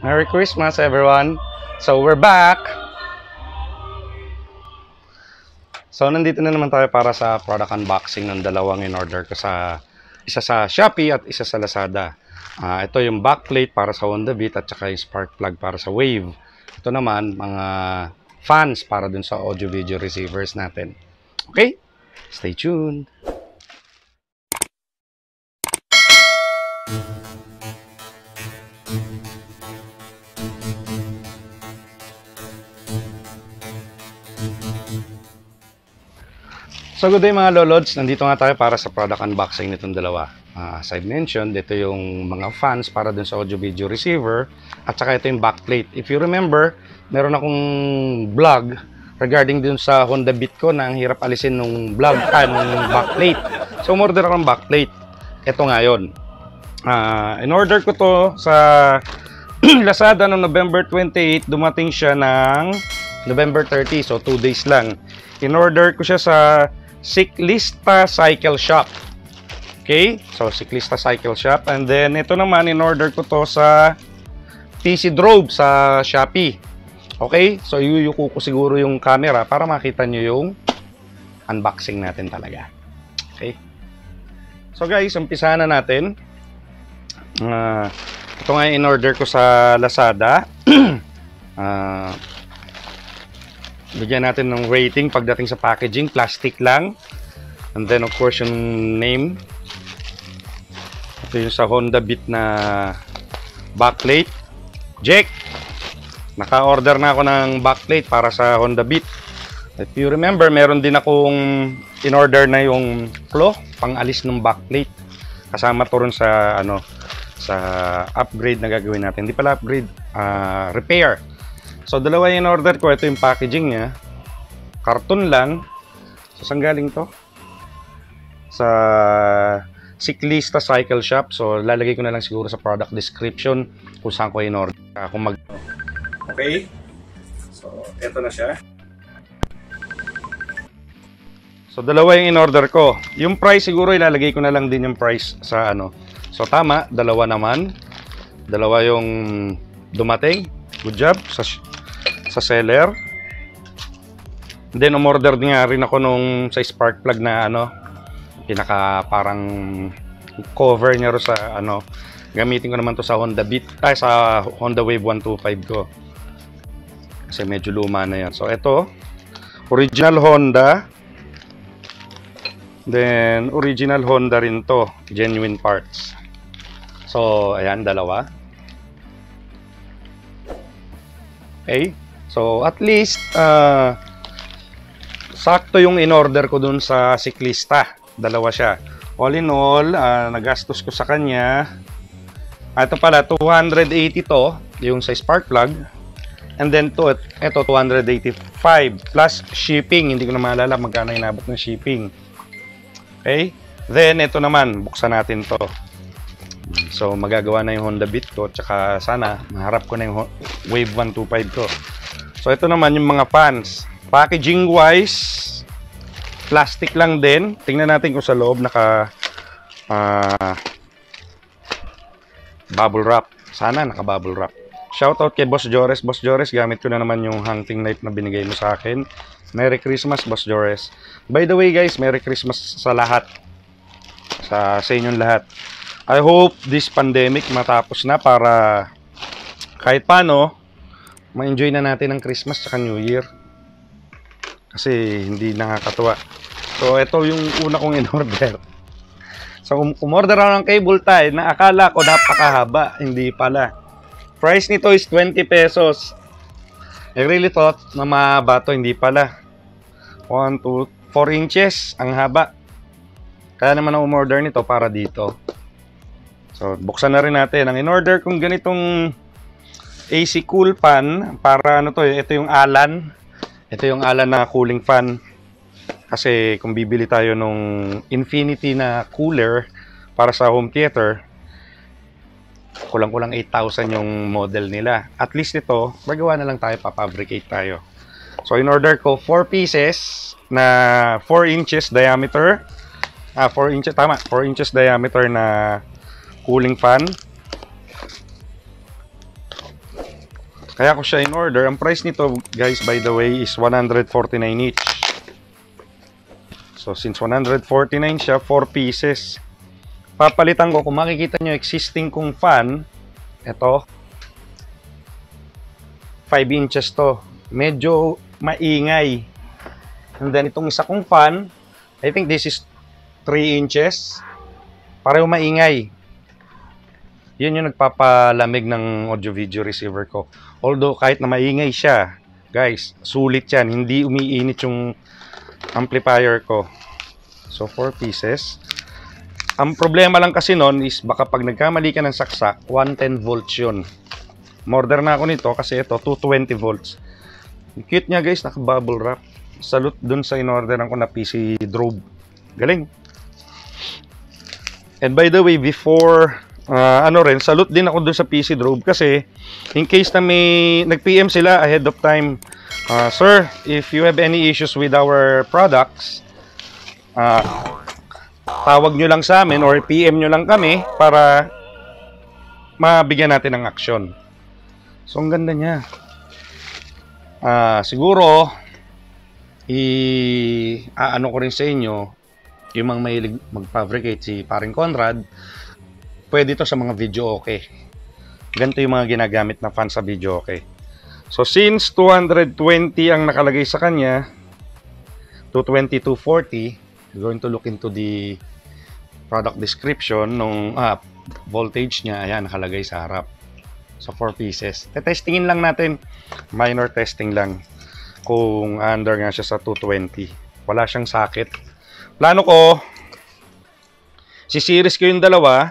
Merry Christmas, everyone! So, we're back! So, nandito na naman tayo para sa product unboxing ng dalawang in-order ko sa isa sa Shopee at isa sa Lazada. Ito yung backplate para sa Honda Beat at saka yung spark plug para sa Wave. Ito naman, mga fans para dun sa audio-video receivers natin. Okay? Stay tuned! So good day mga lolods, nandito nga tayo para sa product unboxing nitong dalawa. As I've mentioned, ito yung mga fans para dun sa audio video receiver at saka ito yung backplate. If you remember, meron akong vlog regarding dun sa Honda Beat ko na ang hirap alisin nung vlog nung backplate. So umorder ako ng backplate. Ito nga yun. In-order ko to sa Lazada noong November 28, dumating siya ng November 30, so 2 days lang. In-order ko siya sa Ciclista Cycle Shop. Okay? So, Ciclista Cycle Shop. And then, ito naman, in-order ko to sa PC Drove sa Shopee. Okay? So, yuyuko ko siguro yung camera para makita nyo yung unboxing natin talaga. Okay? So, guys, umpisahan na natin. Ito nga yung in-order ko sa Lazada. Bigyan natin ng rating pagdating sa packaging. Plastic lang. And then, of course, yung name. Ito yung sa Honda Beat na backplate. Jack! Naka-order na ako ng backplate para sa Honda Beat. If you remember, meron din akong in-order na yung claw, pang-alis ng backplate. Kasama to rin sa, sa upgrade na gagawin natin. Hindi pala upgrade, repair. So, dalawa yung order ko. Ito yung packaging niya. Karton lang. So, saan galing to? Sa Ciclista Cycle Shop. So, lalagay ko na lang siguro sa product description kung saan ko in-order. Okay? So, ito na siya. So, dalawa yung in-order ko. Yung price siguro, ilalagay ko na lang din yung price sa So, tama. Dalawa naman. Dalawa yung dumating. Good job sa seller. And then umorder nga rin ako nung sa spark plug na pinaka parang cover niya ro sa gamitin ko naman to sa Honda Beat sa Honda Wave 125 ko. Kasi medyo luma na yan. So ito, original Honda. Then original Honda rin to, genuine parts. So ayan, dalawa. Okay? So, at least, sakto yung in-order ko dun sa Ciclista. Dalawa siya. All in all, nagastos ko sa kanya. Ito pala, 280 to, yung sa spark plug. And then, ito 285. Plus shipping. Hindi ko na maalala magkano inabot ng shipping. Okay? Then, ito naman, buksan natin to. So, magagawa na yung Honda Beat ko. Tsaka, sana, maharap ko na yung Wave 125 ko. So, ito naman yung mga fans. Packaging wise, plastic lang din. Tingnan natin kung sa loob naka bubble wrap. Sana naka bubble wrap. Shoutout kay Boss Jores. Boss Jores, gamit ko na naman yung hunting knife na binigay mo sa akin. Merry Christmas, Boss Jores. By the way, guys, Merry Christmas sa lahat. Sa inyong lahat. I hope this pandemic matapos na para kahit paano ma-enjoy na natin ang Christmas at New Year. Kasi hindi nakakatuwa. So, ito yung una kong in-order. So, umorder ako ng cable tie na akala ko napakahaba. Hindi pala. Price nito is 20 pesos. I really thought na mahaba to. Hindi pala. 1, 2, 4 inches ang haba. Kaya naman ang umorder nito para dito. So, buksan na rin natin. Ang in-order kong ganitong AC cool fan para ito yung Allen. Ito yung Allen na cooling fan. Kasi kung bibili tayo nung Infinity na cooler para sa home theater, kulang-kulang 8,000 yung model nila. At least ito, magawa na lang tayo, papabricate tayo. So in order ko 4 pieces na 4 inches diameter. 4 inches, tama, 4 inches diameter na cooling fan. Kaya ko siya in order. Ang price nito, guys, by the way, is 149 each. So, since 149 siya, 4 pieces. Papalitan ko, kung makikita nyo, existing kong fan, ito, 5 inches to. Medyo maingay. And then, itong isa kong fan, I think this is 3 inches. Pareho maingay. Yun yung nagpapalamig ng audio-video receiver ko. Although, kahit na maingay siya, guys, sulit yan. Hindi umiinit yung amplifier ko. So, 4 pieces. Ang problema lang kasi nun is baka pag nagkamali ka ng saksak, 110 volts yun. Order na ako nito kasi ito, 220 volts. Cute niya guys, naka-bubble wrap. Salute dun sa in-orderan ko na PC Drobe. Galing. And by the way, before, salute din ako dun sa PC Drobe kasi in case na may nag-PM sila ahead of time, sir, if you have any issues with our products, tawag nyo lang sa amin or PM nyo lang kami para mabigyan natin ng aksyon. So, ang ganda niya. Siguro, ano ko rin sa inyo, yung mga mahilig mag-fabricate, si Paring Conrad, pwede to sa mga video okay. Ganito yung mga ginagamit na fan sa video okay. So, since 220 ang nakalagay sa kanya, 220, 240, we're going to look into the product description nung voltage niya. Ayan, nakalagay sa harap. So, 4 pieces. Testingin lang natin. Minor testing lang. Kung under nga siya sa 220. Wala siyang socket. Plano ko, si-series ko yung dalawa.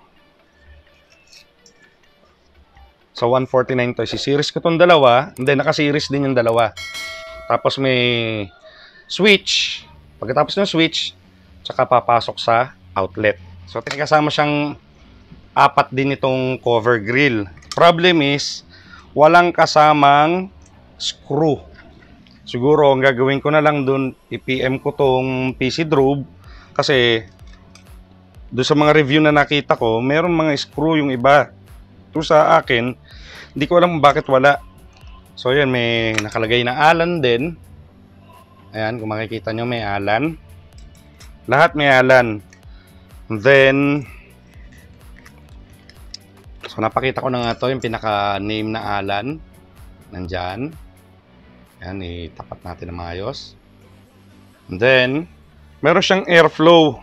So, 149 to. Si-series ko itong dalawa. And then, naka-series din yung dalawa. Tapos, may switch. Pagkatapos ng switch, tsaka papasok sa outlet. So, kasama siyang 4 din itong cover grill. Problem is, walang kasamang screw. Siguro, ang gagawin ko na lang dun, i-PM ko tong PC Drobe kasi doon sa mga review na nakita ko, meron mga screw yung iba. Ito sa akin, hindi ko alam bakit wala. So, yan, may nakalagay na Allen din. Ayan, kung makikita nyo, may Allen. Lahat may Allen. Then, so napakita ko na nga to, yung pinaka-name na Allen. Nandyan. Ayan, itapat natin na maayos. And then, meron siyang airflow.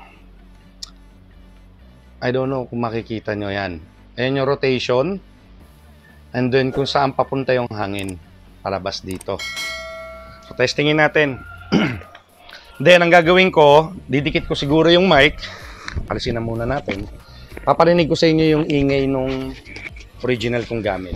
I don't know kung makikita nyo yan. Ayan yung rotation. And then, kung saan papunta yung hangin. Palabas dito. So, testingin natin. Then, ang gagawin ko, didikit ko siguro yung mic. Alisin na muna natin. Paparinig ko sa inyo yung ingay nung original kong gamit.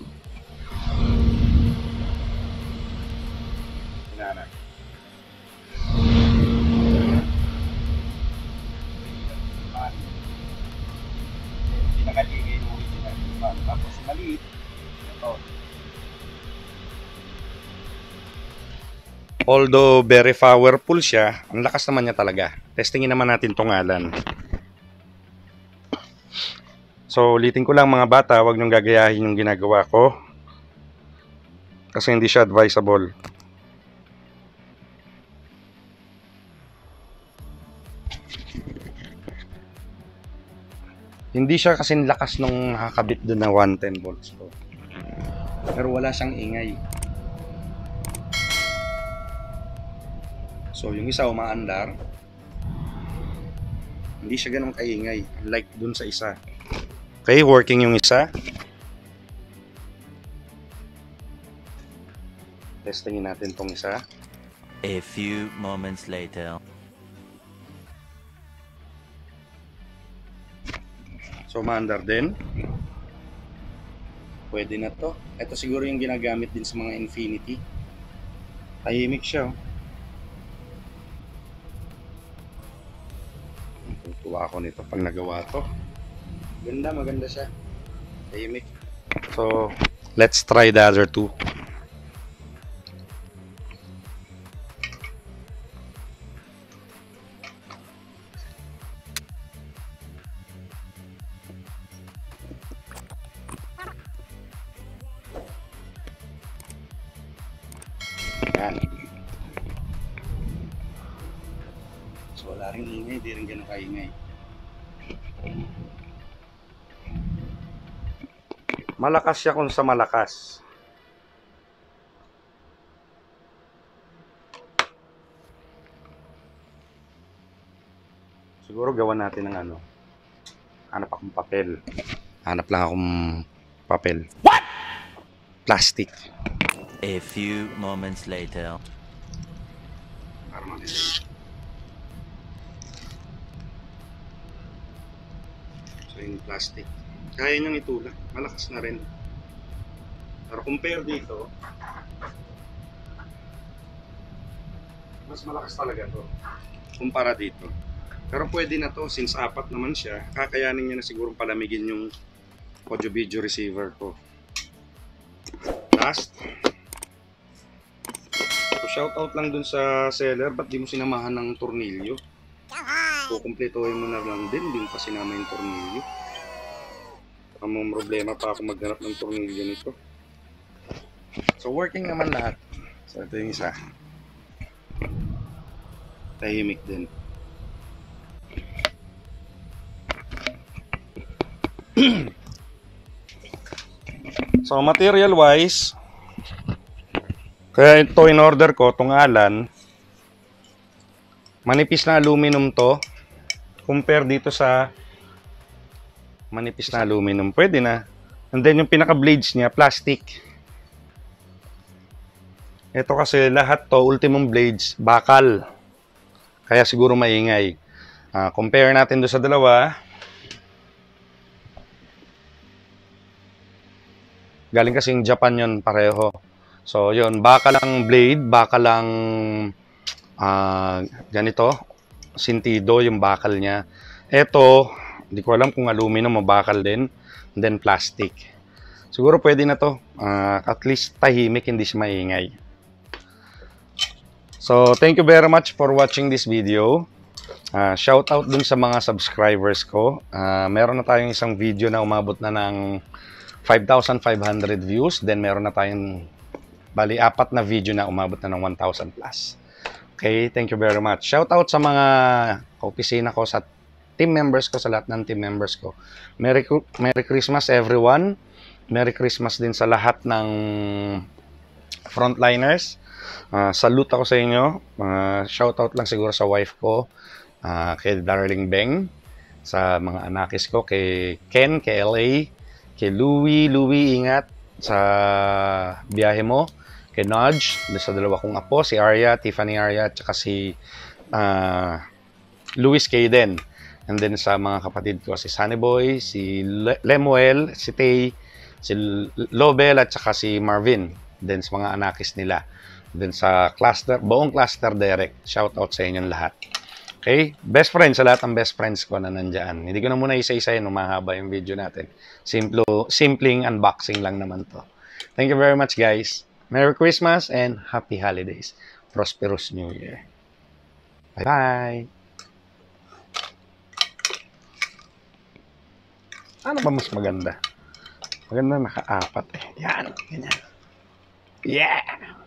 Pinakagigay ng original. Tapos maliit. Ito. Although very powerful siya, ang lakas naman niya talaga. Testingin naman natin tong Allen. So, ulitin ko lang mga bata, huwag niyong gagayahin yung ginagawa ko. Kasi hindi siya advisable. Hindi siya kasing lakas nung nakakabit doon na 110 volts ko. Pero wala siyang ingay. So, yung isa umaandar. Hindi siya ganun kaingay. Unlike dun sa isa. Okay, working yung isa. Testingin natin tong isa. A few moments later. So, umaandar din. Pwede na to. Ito siguro yung ginagamit din sa mga Infinity. Tahimik siya. Tuwa ako nito pag nagawa to. Ganda, maganda siya. Tahimik. So, let's try the other two. rin ingay, di rin ganun kaingay. Malakas siya kung sa malakas. Siguro gawan natin ng ano. Hanap akong papel. Hanap lang akong papel. What? Plastic. A few moments later. Para mabilis. So yung plastic. Kaya niyang itulak. Malakas na rin. Pero compare dito, mas malakas talaga to. Kumpara dito. Pero pwede na to, since apat naman siya, kakayanin niya na siguro palamigin yung audio video receiver ko. Last. So shoutout lang dun sa seller, ba't di mo sinamahan ng tornilyo? Kukumpletuhin mo na lang din, di mo pa sinama yung tornilyo. Baka may problema pa ako maghanap ng tornilyo nito. So working naman lahat. So ito yung isa. Tahimik din. So material wise, kaya ito in order ko, itong Allen, manipis na aluminum to. Compare dito sa manipis na aluminum, pwede na. And then yung pinaka blades niya, plastic. Ito kasi lahat to, ultimum blades, bakal. Kaya siguro maingay. Compare natin do sa dalawa. Galing kasing Japan yon pareho. So yun, bakal lang blade, bakal lang ganito, sintido yung bakal niya. Ito, hindi ko alam kung aluminum o bakal din. And then plastic. Siguro pwede na to. At least tahimik, hindi siya maingay. So thank you very much for watching this video. Shout out dun sa mga subscribers ko. Meron na tayong isang video na umabot na ng 5,500 views. Then meron na tayong bali apat na video na umabot na ng 1,000 plus. Okay, thank you very much. Shout out sa mga opisina ko, sa team members ko, sa lahat ng team members ko. Merry Christmas everyone. Merry Christmas din sa lahat ng frontliners. Salute ako sa inyo. Shout out lang siguro sa wife ko, kay Darling Beng, sa mga anakis ko, kay Ken, kay LA, kay Louie, ingat sa biyahe mo. Kay Nudge, sa dalawa kong apo, si Arya, Tiffany Arya, at saka si Luis Kayden. And then sa mga kapatid ko, si Sunny Boy, si Lemuel, si Tay, si Lobel, at saka si Marvin. Then sa mga anakis nila. Then sa cluster, buong cluster direct. Shout out sa inyong lahat. Okay? Best friends, sa lahat ng best friends ko na nandyan. Hindi ko na muna isa-isa yun, mahaba yung video natin. Simpleng unboxing lang naman to. Thank you very much, guys. Merry Christmas and Happy Holidays. Prosperous New Year. Bye-bye. Ano ba mas maganda? Maganda naka-apat eh. Yan. Ganyan. Yeah!